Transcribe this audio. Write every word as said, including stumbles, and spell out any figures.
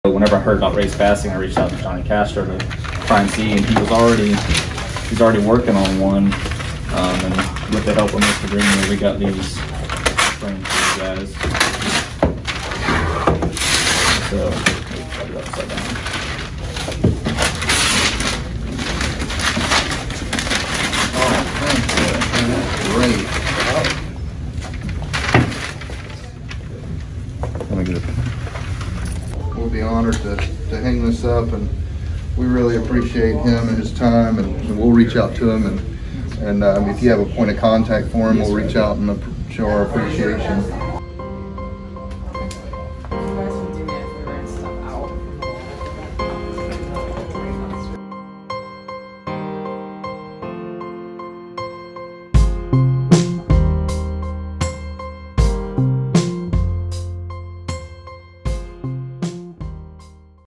Whenever I heard about race passing, I reached out to Johnny Castro to try and see, and he was already he's already working on one. Um, and with the help of Mister Greenwood, we got these framed for you guys. So let's put it upside down. Oh, thank you. That's great. Let me get it. We'll be honored to, to hang this up, and we really appreciate him and his time, and, and we'll reach out to him, and and um, if you have a point of contact for him, we'll reach out and show our appreciation.